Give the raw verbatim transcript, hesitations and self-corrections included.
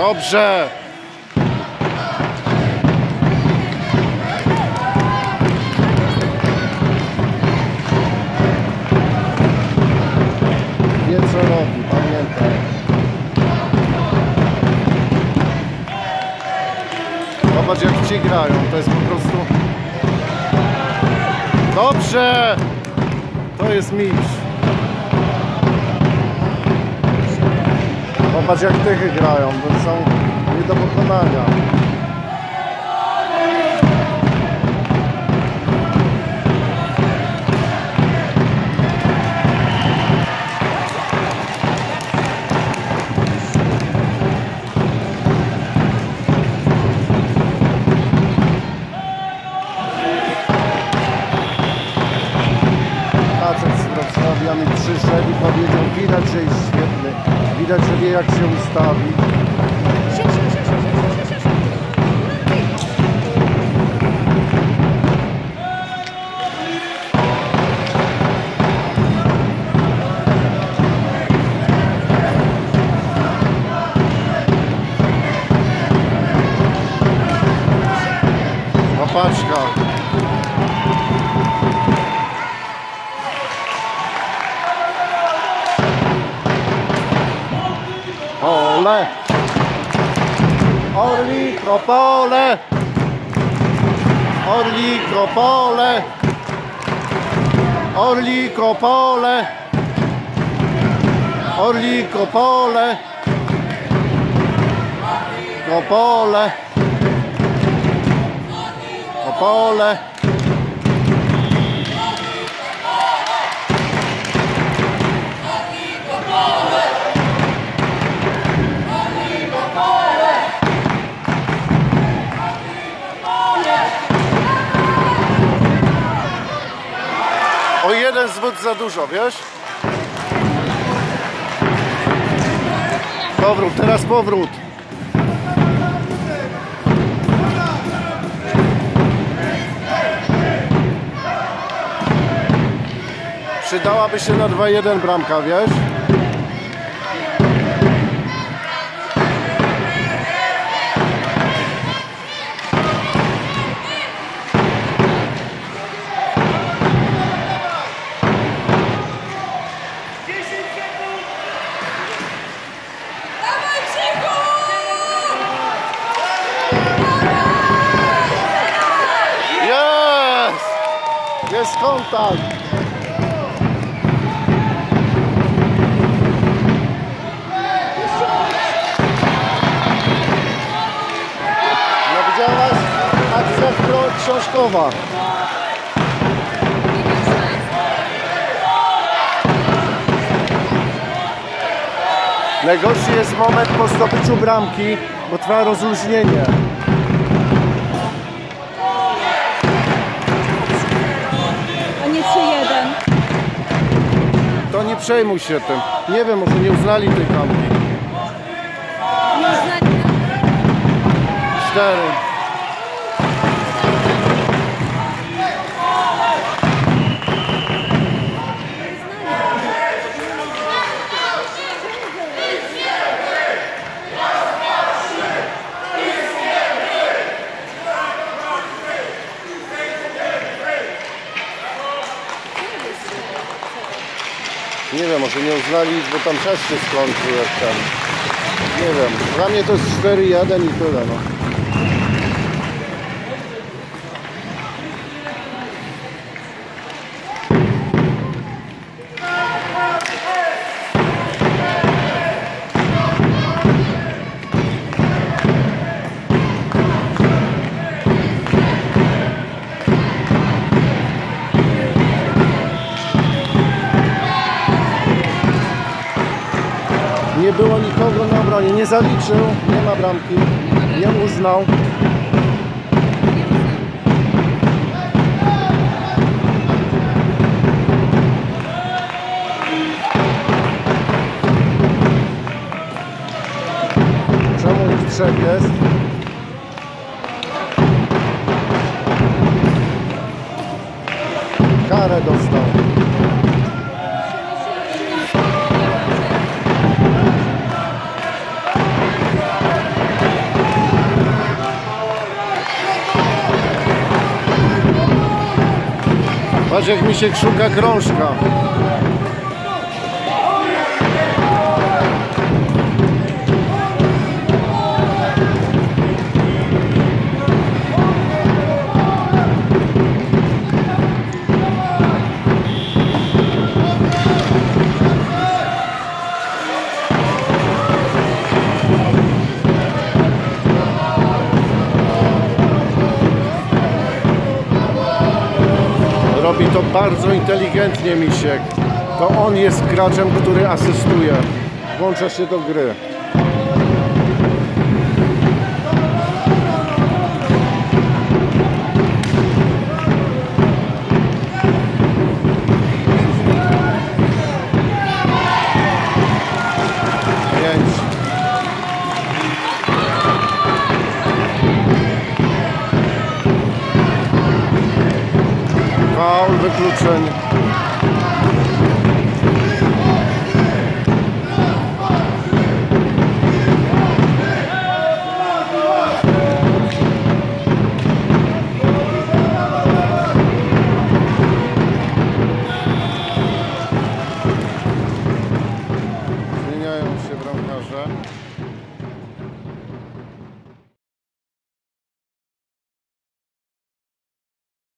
Dobrze! Wie co robi, pamiętaj. Zobacz jak ci grają, to jest po prostu... Dobrze! To jest mistrz. Zobacz jak tychy grają, to są nie do pokonania. Facet z Wrocławia mi przyszedł i powiedział, widać, że jest świetny. Widać, że wie jak się ustawić. Łapaczka. Pole! Orlikro pole! Orlikro pole! Orlikro pole! Orlikro pole! Pole! Pole! O jeden zwód za dużo, wiesz? Powrót, teraz powrót. Przydałaby się na dwa jeden bramka, wiesz? Jest! Jest kontakt! Akcja książkowa. Najgorszy jest moment po zdobyciu bramki, bo trwa rozluźnienie. A nie trzy jeden. To nie przejmuj się tym. Nie wiem, może nie uznali tej bramki. Nie uznali. Cztery. Nie wiem, może nie uznali, bo tam czas się skończył jak tam. Nie wiem, dla mnie to jest cztery jeden i tyle, no. Nie było nikogo na obronie, nie zaliczył, nie ma bramki, nie uznał. Czemu ich trzech jest? Karę dostał. Patrz jak mi się szuka krążka. Robi to bardzo inteligentnie, Misiek. To on jest graczem, który asystuje. Włącza się do gry.